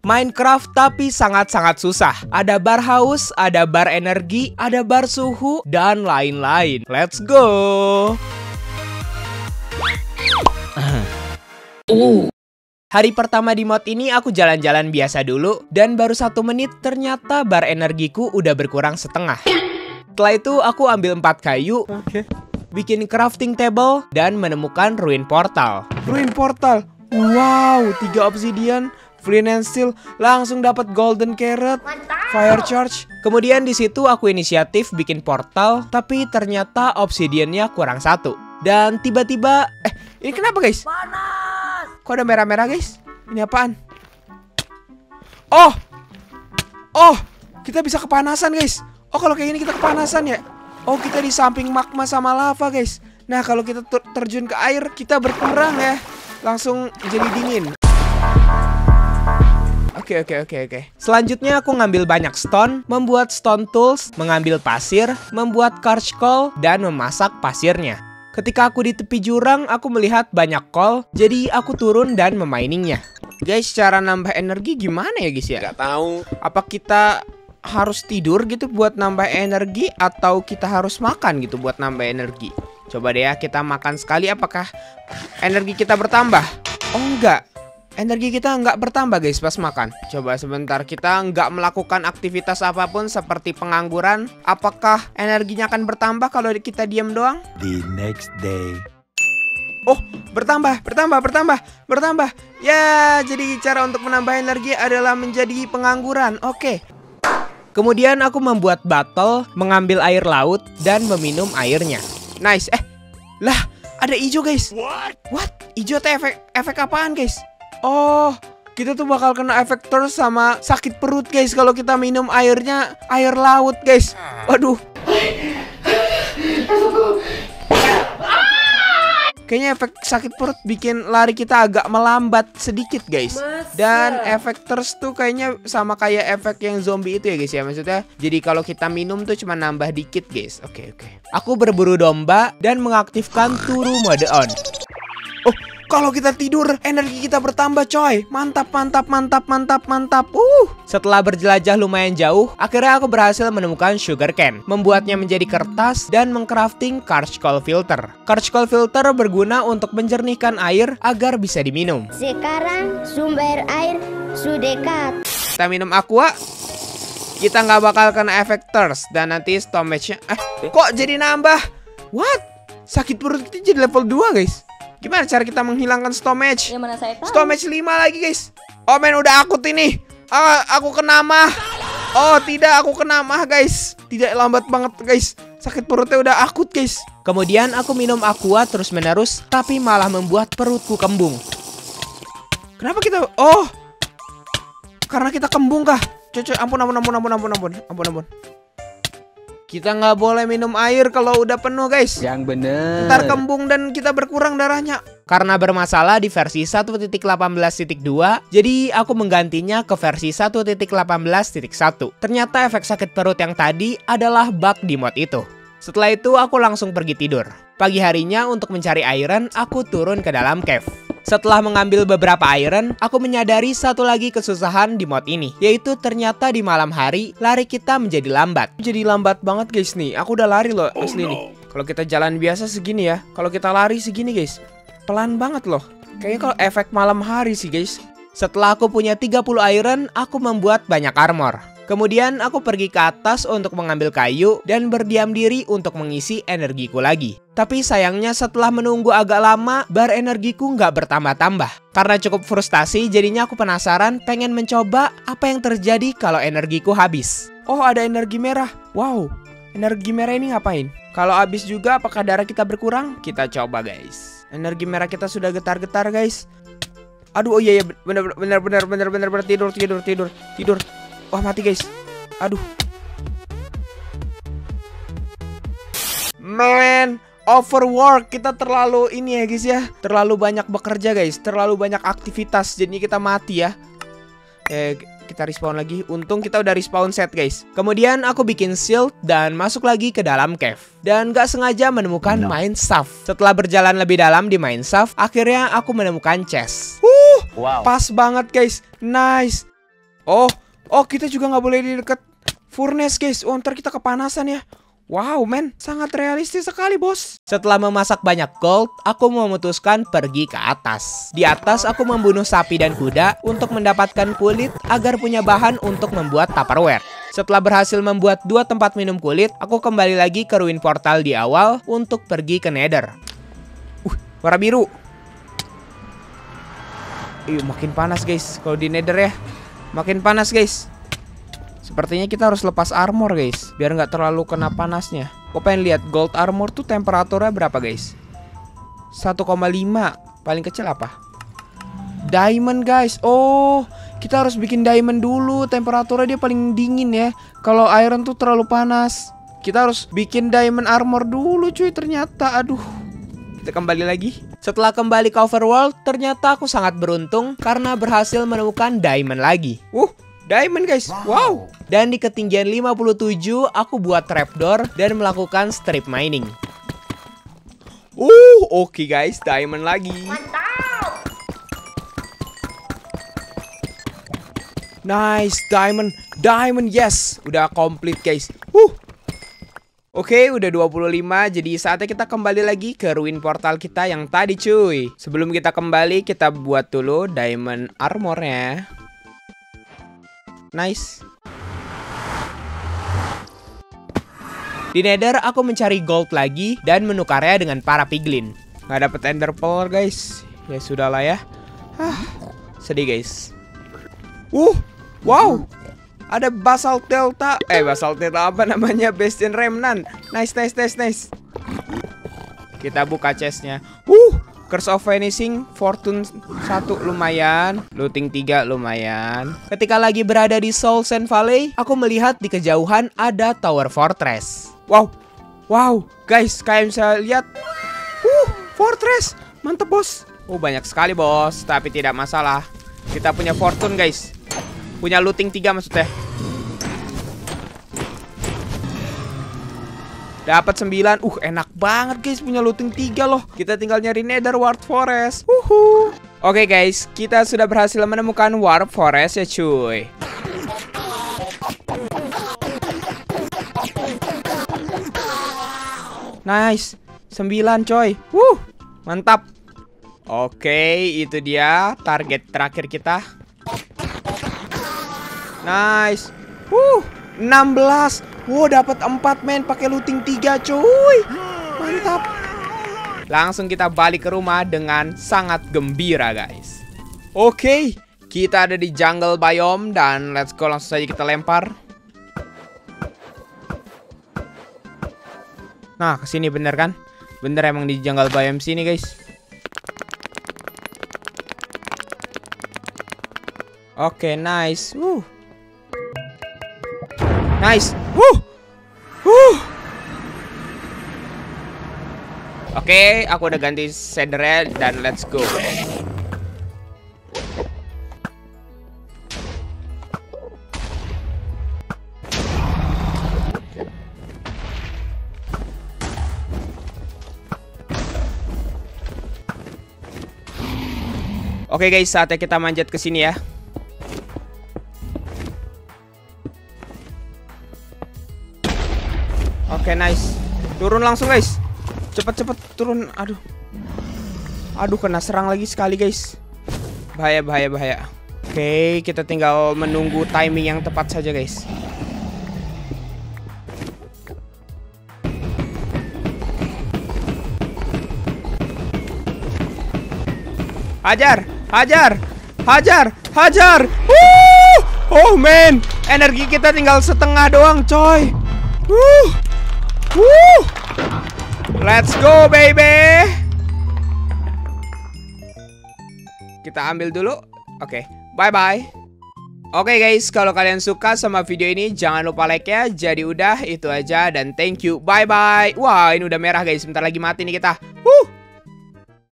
Minecraft tapi sangat-sangat susah. Ada bar haus, ada bar energi, ada bar suhu, dan lain-lain. Let's go! Hari pertama di mod ini aku jalan-jalan biasa dulu, dan baru 1 menit ternyata bar energiku udah berkurang setengah. Setelah itu aku ambil 4 kayu, bikin crafting table, dan menemukan ruin portal. Ruin portal? Wow, 3 obsidian, flint and steel, langsung dapat golden carrot, fire charge. Kemudian di situ aku inisiatif bikin portal, tapi ternyata obsidiannya kurang 1. Dan tiba-tiba, ini kenapa guys? Panas. Kok ada merah-merah guys? Ini apaan? Oh, kita bisa kepanasan guys. Oh, kalau kayak gini kita kepanasan ya. Oh, kita di samping magma sama lava guys. Nah, kalau kita terjun ke air, kita berkurang ya. Langsung jadi dingin. Oke. Selanjutnya aku ngambil banyak stone, membuat stone tools, mengambil pasir, membuat charcoal, dan memasak pasirnya. Ketika aku di tepi jurang, aku melihat banyak coal, jadi aku turun dan meminingnya. Guys, cara nambah energi gimana ya guys ya? Gak tahu. Apa kita harus tidur gitu buat nambah energi, atau kita harus makan gitu buat nambah energi? Coba deh ya, kita makan sekali, apakah energi kita bertambah? Oh enggak, energi kita enggak bertambah guys pas makan. Coba sebentar, kita enggak melakukan aktivitas apapun seperti pengangguran. Apakah energinya akan bertambah kalau kita diam doang? The next day. Oh, bertambah. Ya, jadi cara untuk menambah energi adalah menjadi pengangguran. Oke. Kemudian aku membuat botol, mengambil air laut, dan meminum airnya. Nice. Lah, ada hijau guys. What? Hijau teh efek apaan guys? Oh, kita tuh bakal kena efek thirst sama sakit perut guys kalau kita minum airnya air laut guys. Waduh. Kayaknya efek sakit perut bikin lari kita agak melambat sedikit guys. Dan efek thirst tuh kayaknya sama kayak efek yang zombie itu ya guys ya. Maksudnya jadi kalau kita minum tuh cuma nambah dikit guys. Oke. Aku berburu domba dan mengaktifkan turu mode on. Oh, kalau kita tidur energi kita bertambah coy. Mantap. Setelah berjelajah lumayan jauh, akhirnya aku berhasil menemukan sugar cane, membuatnya menjadi kertas, dan mengcrafting charcoal filter. Charcoal filter berguna untuk menjernihkan air agar bisa diminum. Sekarang sumber air sudah dekat. Kita minum aqua, kita nggak bakal kena efek thirst, dan nanti stomach-nya kok jadi nambah? What? Sakit perut kita jadi level 2 guys. Gimana cara kita menghilangkan stomach? Yang mana saya tahu? Stomach 5 lagi guys. Oh men, udah akut ini. Aku kena mah. Oh tidak, aku kena mah guys. Tidak, lambat banget guys. Sakit perutnya udah akut guys. Kemudian aku minum aqua terus menerus, tapi malah membuat perutku kembung. Kenapa kita? Oh, karena kita kembung kah? Cuy, ampun. Kita nggak boleh minum air kalau udah penuh guys. Yang bener. Ntar kembung dan kita berkurang darahnya. Karena bermasalah di versi 1.18.2, jadi aku menggantinya ke versi 1.18.1. Ternyata efek sakit perut yang tadi adalah bug di mod itu. Setelah itu aku langsung pergi tidur. Pagi harinya untuk mencari iron, aku turun ke dalam cave. Setelah mengambil beberapa iron, aku menyadari satu lagi kesusahan di mod ini, yaitu ternyata di malam hari, lari kita menjadi lambat. Jadi lambat banget guys nih, aku udah lari loh asli nih. Kalau kita jalan biasa segini ya, kalau kita lari segini guys, pelan banget loh. Kayaknya kalau efek malam hari sih guys. Setelah aku punya 30 iron, aku membuat banyak armor. Kemudian aku pergi ke atas untuk mengambil kayu dan berdiam diri untuk mengisi energiku lagi. Tapi sayangnya setelah menunggu agak lama, bar energiku nggak bertambah-tambah. Karena cukup frustasi, jadinya aku penasaran pengen mencoba apa yang terjadi kalau energiku habis. Oh, ada energi merah. Wow, energi merah ini ngapain? Kalau habis juga apakah darah kita berkurang? Kita coba guys. Energi merah kita sudah getar-getar guys. Aduh, oh iya bener tidur. Wah, mati guys. Aduh. Man, overwork. Kita terlalu ini ya guys ya. Terlalu banyak bekerja guys. Terlalu banyak aktivitas. Jadinya kita mati ya. Kita respawn lagi. Untung kita udah respawn set guys. Kemudian aku bikin shield dan masuk lagi ke dalam cave. Dan gak sengaja menemukan mine shaft. Setelah berjalan lebih dalam di mine shaft, akhirnya aku menemukan chest. Wow. Pas banget guys. Nice. Oh, kita juga nggak boleh di dekat furnace guys. Oh, ntar kita kepanasan ya. Wow, men, sangat realistis sekali, bos. Setelah memasak banyak gold, aku memutuskan pergi ke atas. Di atas, aku membunuh sapi dan kuda untuk mendapatkan kulit agar punya bahan untuk membuat Tupperware. Setelah berhasil membuat 2 tempat minum kulit, aku kembali lagi ke ruin portal di awal untuk pergi ke Nether. Warna biru. Makin panas, guys. Kalau di Nether ya, makin panas, guys. Sepertinya kita harus lepas armor guys, biar nggak terlalu kena panasnya. Kok pengen lihat gold armor tuh temperaturnya berapa guys? 1,5. Paling kecil apa? Diamond guys. Oh, kita harus bikin diamond dulu. Temperaturnya dia paling dingin ya. Kalau iron tuh terlalu panas. Kita harus bikin diamond armor dulu cuy ternyata. Aduh. Kita kembali lagi. Setelah kembali ke overworld, ternyata aku sangat beruntung karena berhasil menemukan diamond lagi. Diamond guys, wow. Dan di ketinggian 57 aku buat trapdoor dan melakukan strip mining. Oke guys, diamond lagi. Mantap. Nice, diamond yes. Udah komplit guys. Oke, udah 25, jadi saatnya kita kembali lagi ke ruin portal kita yang tadi cuy. Sebelum kita kembali, kita buat dulu diamond armornya. Nice. Di Nether aku mencari gold lagi dan menukarnya dengan para piglin. Nggak dapet ender pearl guys. Ya sudahlah ya. Sedih guys. Wow. Ada basalt delta. Basalt delta apa namanya? Bastion remnant. Nice. Kita buka chestnya. Curse of Vanishing, Fortune 1 lumayan, Looting 3 lumayan. Ketika lagi berada di Soul Sand Valley, aku melihat di kejauhan ada Tower Fortress. Wow, guys, kayak bisa lihat. Fortress, mantep bos. Banyak sekali bos, tapi tidak masalah. Kita punya Fortune guys. Punya Looting 3 maksudnya. Dapat 9. Enak banget guys punya looting 3 loh. Kita tinggal nyari Nether Warp Forest. Oke guys, kita sudah berhasil menemukan Warp Forest ya cuy. Nice. 9 coy. Mantap. Oke, itu dia target terakhir kita. Nice. 16. Dapat 4 men pakai looting 3 cuy. Mantap. Langsung kita balik ke rumah dengan sangat gembira guys. Oke, kita ada di jungle biome dan let's go, langsung saja kita lempar. Nah, kesini bener kan? Bener emang di jungle biome sini guys. Oke, nice. Nice. Oke, aku udah ganti shadernya dan let's go. Oke guys, saatnya kita manjat ke sini ya. Oke, nice. Turun langsung guys. Cepet turun. Aduh, kena serang lagi sekali guys. Bahaya. Oke, kita tinggal menunggu timing yang tepat saja guys. Hajar. Oh man, energi kita tinggal setengah doang coy. Let's go baby. Kita ambil dulu. Oke, bye. Oke guys, kalau kalian suka sama video ini jangan lupa like ya. Jadi udah itu aja dan thank you. Bye. Wah, ini udah merah guys. Bentar lagi mati nih kita.